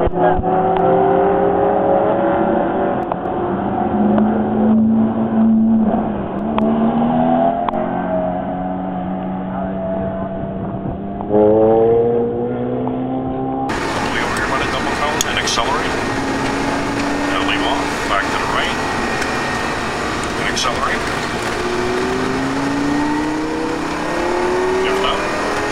Accelerate. Now leave off. Back to the right. And accelerate. Lift up.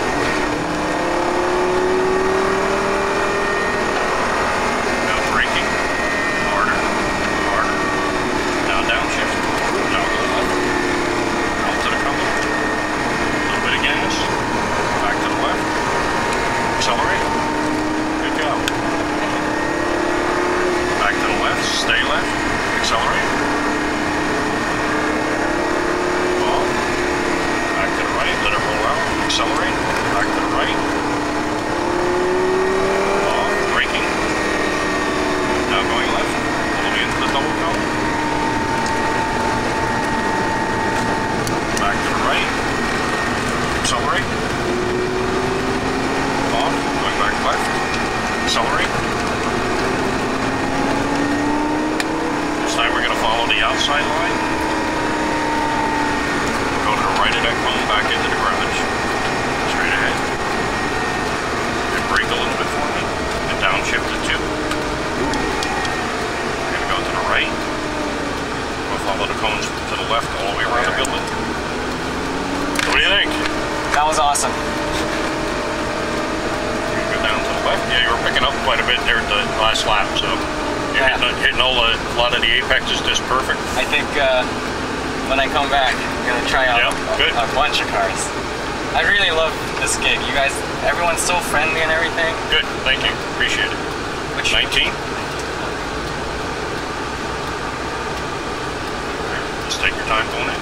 Now braking. Harder. Harder. Now downshift. Now go left. Out to the cover. A little bit of gas. Back to the left. Accelerate. Good job. Back to the left, stay left, accelerate. Off. Back to the right, let it roll out, accelerate. Back to the right. Off, braking. Now going left, all the way into the double cone. Back to the right, accelerate. Off, going back left, accelerate. Time we're going to follow the outside line. Go to the right of that cone back into the garage. Straight ahead. And brake a little bit for me. And downshift it too. We're going to go to the right. We'll follow the cones to the left all the way around the building. So what do you think? That was awesome. Go down to the left. Yeah, you were picking up quite a bit there at the last lap, so. You're hitting a lot of the apexes just perfect. I think when I come back, I'm going to try out a bunch of cars. I really love this gig. You guys, everyone's so friendly and everything. Good, thank you. Appreciate it. Which 19? Just take your time going in.